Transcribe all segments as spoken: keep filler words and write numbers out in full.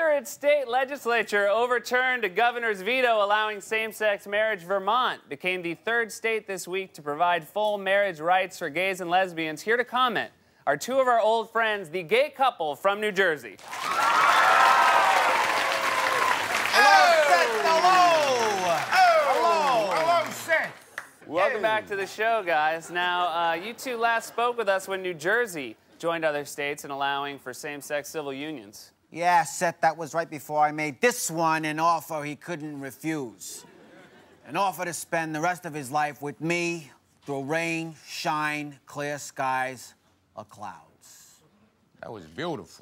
hundred state legislature overturned a governor's veto allowing same-sex marriage. Vermont became the third state this week to provide full marriage rights for gays and lesbians. Here to comment are two of our old friends, the gay couple from New Jersey. Hello, Seth. Hello. Oh, hello. Hello, Seth. Welcome back to the show, guys. Now, uh, you two last spoke with us when New Jersey joined other states in allowing for same-sex civil unions. Yeah, Seth, that was right before I made this one an offer he couldn't refuse. An offer to spend the rest of his life with me through rain, shine, clear skies, or clouds. That was beautiful.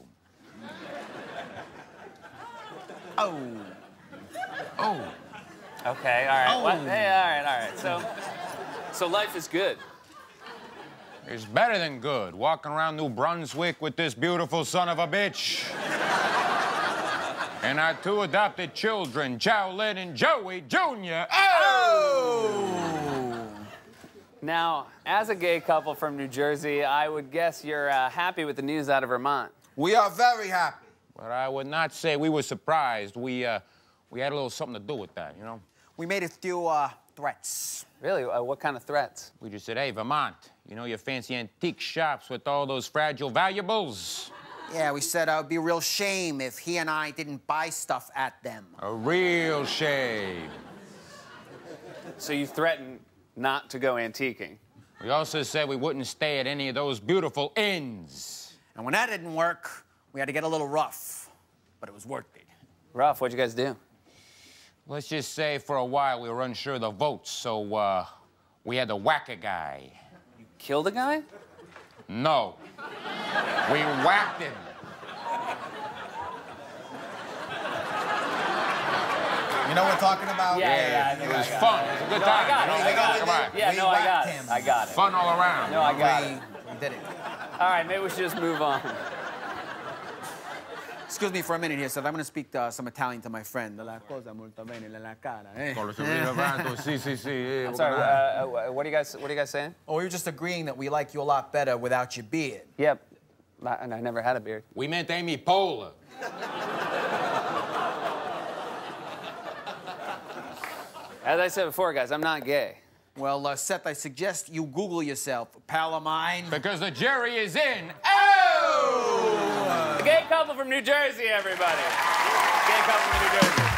Oh. Oh. Okay, all right. Oh. What? Hey, all right, all right. So, so life is good. It's better than good, walking around New Brunswick with this beautiful son of a bitch. And our two adopted children, Jowlin and Joey Junior Oh! Now, as a gay couple from New Jersey, I would guess you're uh, happy with the news out of Vermont. We are very happy. But I would not say we were surprised. We, uh, we had a little something to do with that, you know? We made a few, uh, threats. Really? Uh, what kind of threats? We just said, hey, Vermont, you know your fancy antique shops with all those fragile valuables? Yeah, we said uh, it would be a real shame if he and I didn't buy stuff at them. A real shame. So you threatened not to go antiquing. We also said we wouldn't stay at any of those beautiful inns. And when that didn't work, we had to get a little rough, but it was worth it. Rough, what'd you guys do? Let's just say for a while we were unsure of the votes, so uh, we had to whack a guy. You killed a guy? No. We whacked him. You know what we're talking about? Yeah, yeah, yeah, I think It was I got fun. it. It was a good No, time. I got it, you know? I got it. Come on. Yeah, We no, I got whacked it. him. I got it. Fun all around. No, I got we, it. we did it. All right, maybe we should just move on. Excuse me for a minute here, Seth. I'm going to speak uh, some Italian to my friend. La cosa molto bene nella cara, eh? Si, si, si. I'm sorry, uh, uh, what are you guys, what are you guys saying? Oh, we were just agreeing that we like you a lot better without your beard. Yep. I, and I never had a beard. We meant Amy Poehler. As I said before, guys, I'm not gay. Well, uh, Seth, I suggest you Google yourself, pal of mine. Because the jury is in. Oh! The gay couple from New Jersey, everybody. Gay couple from New Jersey.